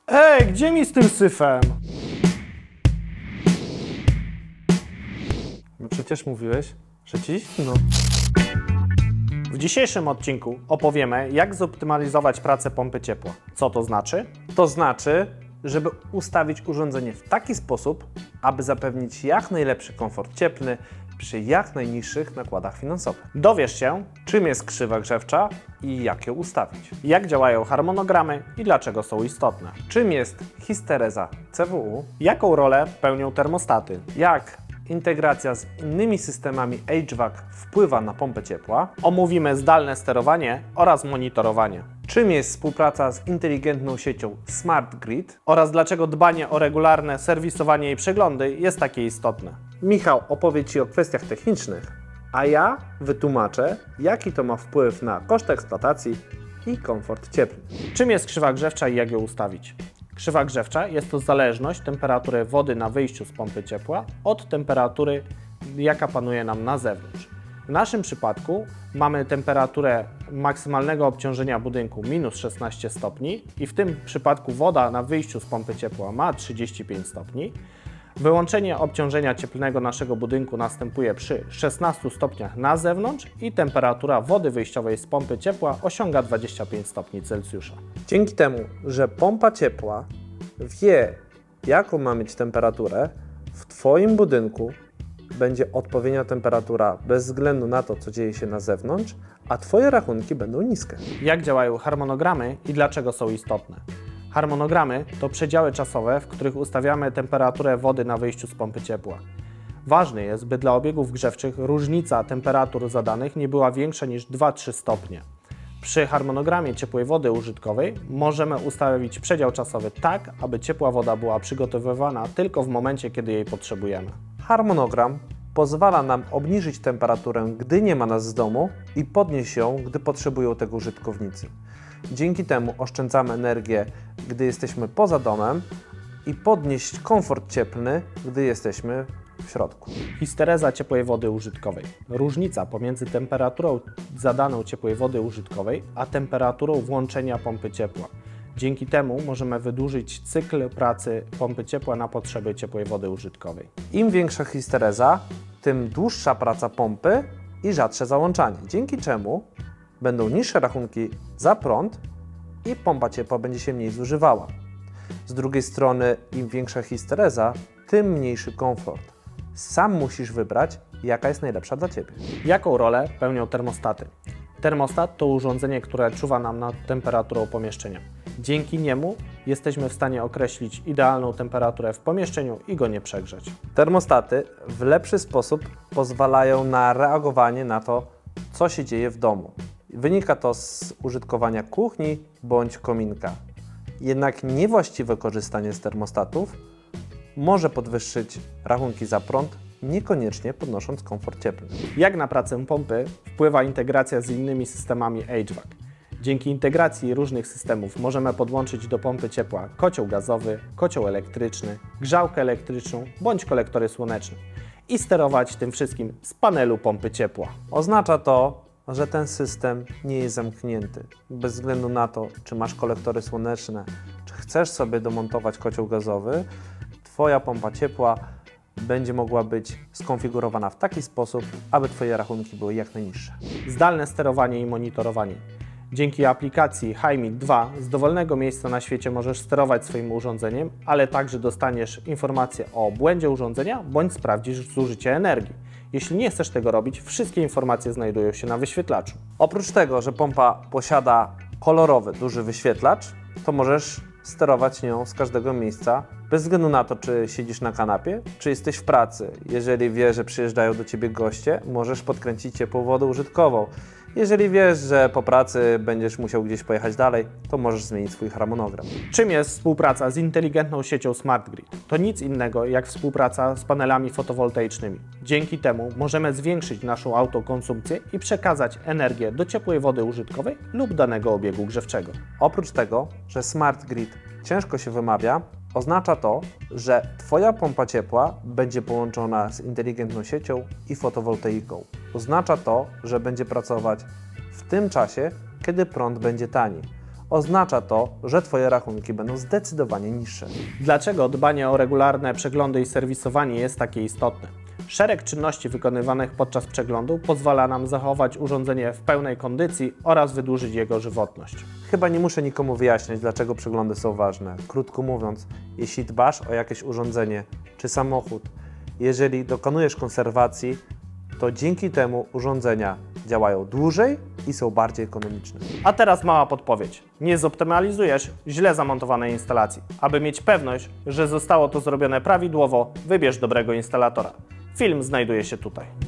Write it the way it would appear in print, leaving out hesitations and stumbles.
Ej, gdzie mi z tym syfem? No przecież mówiłeś, że ci zimno. W dzisiejszym odcinku opowiemy, jak zoptymalizować pracę pompy ciepła. Co to znaczy? To znaczy, żeby ustawić urządzenie w taki sposób, aby zapewnić jak najlepszy komfort cieplny przy jak najniższych nakładach finansowych. Dowiesz się, czym jest krzywa grzewcza i jak ją ustawić. Jak działają harmonogramy i dlaczego są istotne. Czym jest histereza CWU. Jaką rolę pełnią termostaty. Jak integracja z innymi systemami HVAC wpływa na pompę ciepła. Omówimy zdalne sterowanie oraz monitorowanie. Czym jest współpraca z inteligentną siecią Smart Grid oraz dlaczego dbanie o regularne serwisowanie i przeglądy jest takie istotne. Michał opowie Ci o kwestiach technicznych, a ja wytłumaczę, jaki to ma wpływ na koszt eksploatacji i komfort cieplny. Czym jest krzywa grzewcza i jak ją ustawić? Krzywa grzewcza jest to zależność temperatury wody na wyjściu z pompy ciepła od temperatury, jaka panuje nam na zewnątrz. W naszym przypadku mamy temperaturę maksymalnego obciążenia budynku minus 16 stopni i w tym przypadku woda na wyjściu z pompy ciepła ma 35 stopni. Wyłączenie obciążenia cieplnego naszego budynku następuje przy 16 stopniach na zewnątrz i temperatura wody wyjściowej z pompy ciepła osiąga 25 stopni Celsjusza. Dzięki temu, że pompa ciepła wie, jaką ma mieć temperaturę, w Twoim budynku będzie odpowiednia temperatura bez względu na to, co dzieje się na zewnątrz, a Twoje rachunki będą niskie. Jak działają harmonogramy i dlaczego są istotne? Harmonogramy to przedziały czasowe, w których ustawiamy temperaturę wody na wyjściu z pompy ciepła. Ważne jest, by dla obiegów grzewczych różnica temperatur zadanych nie była większa niż 2-3 stopnie. Przy harmonogramie ciepłej wody użytkowej możemy ustawić przedział czasowy tak, aby ciepła woda była przygotowywana tylko w momencie, kiedy jej potrzebujemy. Harmonogram pozwala nam obniżyć temperaturę, gdy nie ma nas z domu i podnieść ją, gdy potrzebują tego użytkownicy. Dzięki temu oszczędzamy energię, gdy jesteśmy poza domem i podnieść komfort cieplny, gdy jesteśmy w środku. Histereza ciepłej wody użytkowej. Różnica pomiędzy temperaturą zadaną ciepłej wody użytkowej, a temperaturą włączenia pompy ciepła. Dzięki temu możemy wydłużyć cykl pracy pompy ciepła na potrzeby ciepłej wody użytkowej. Im większa histereza, tym dłuższa praca pompy i rzadsze załączanie, dzięki czemu będą niższe rachunki za prąd i pompa ciepła będzie się mniej zużywała. Z drugiej strony, im większa histereza, tym mniejszy komfort. Sam musisz wybrać, jaka jest najlepsza dla Ciebie. Jaką rolę pełnią termostaty? Termostat to urządzenie, które czuwa nam nad temperaturą pomieszczenia. Dzięki niemu jesteśmy w stanie określić idealną temperaturę w pomieszczeniu i go nie przegrzać. Termostaty w lepszy sposób pozwalają na reagowanie na to, co się dzieje w domu. Wynika to z użytkowania kuchni bądź kominka. Jednak niewłaściwe korzystanie z termostatów może podwyższyć rachunki za prąd, niekoniecznie podnosząc komfort cieplny. Jak na pracę pompy wpływa integracja z innymi systemami HVAC? Dzięki integracji różnych systemów możemy podłączyć do pompy ciepła kocioł gazowy, kocioł elektryczny, grzałkę elektryczną bądź kolektory słoneczne i sterować tym wszystkim z panelu pompy ciepła. Oznacza to, że ten system nie jest zamknięty. Bez względu na to, czy masz kolektory słoneczne, czy chcesz sobie domontować kocioł gazowy, Twoja pompa ciepła będzie mogła być skonfigurowana w taki sposób, aby Twoje rachunki były jak najniższe. Zdalne sterowanie i monitorowanie. Dzięki aplikacji HiMit 2 z dowolnego miejsca na świecie możesz sterować swoim urządzeniem, ale także dostaniesz informacje o błędzie urządzenia bądź sprawdzisz zużycie energii. Jeśli nie chcesz tego robić, wszystkie informacje znajdują się na wyświetlaczu. Oprócz tego, że pompa posiada kolorowy, duży wyświetlacz, to możesz sterować nią z każdego miejsca, bez względu na to, czy siedzisz na kanapie, czy jesteś w pracy. Jeżeli wiesz, że przyjeżdżają do Ciebie goście, możesz podkręcić ciepłą wodę użytkową. Jeżeli wiesz, że po pracy będziesz musiał gdzieś pojechać dalej, to możesz zmienić swój harmonogram. Czym jest współpraca z inteligentną siecią Smart Grid? To nic innego jak współpraca z panelami fotowoltaicznymi. Dzięki temu możemy zwiększyć naszą autokonsumpcję i przekazać energię do ciepłej wody użytkowej lub danego obiegu grzewczego. Oprócz tego, że Smart Grid ciężko się wymawia, oznacza to, że Twoja pompa ciepła będzie połączona z inteligentną siecią i fotowoltaiką. Oznacza to, że będzie pracować w tym czasie, kiedy prąd będzie tani. oznacza to, że Twoje rachunki będą zdecydowanie niższe. Dlaczego dbanie o regularne przeglądy i serwisowanie jest takie istotne? Szereg czynności wykonywanych podczas przeglądu pozwala nam zachować urządzenie w pełnej kondycji oraz wydłużyć jego żywotność. Chyba nie muszę nikomu wyjaśniać, dlaczego przeglądy są ważne. Krótko mówiąc, jeśli dbasz o jakieś urządzenie czy samochód, jeżeli dokonujesz konserwacji, to dzięki temu urządzenia działają dłużej i są bardziej ekonomiczne. A teraz mała podpowiedź. Nie zoptymalizujesz źle zamontowanej instalacji. Aby mieć pewność, że zostało to zrobione prawidłowo, wybierz dobrego instalatora. Film znajduje się tutaj.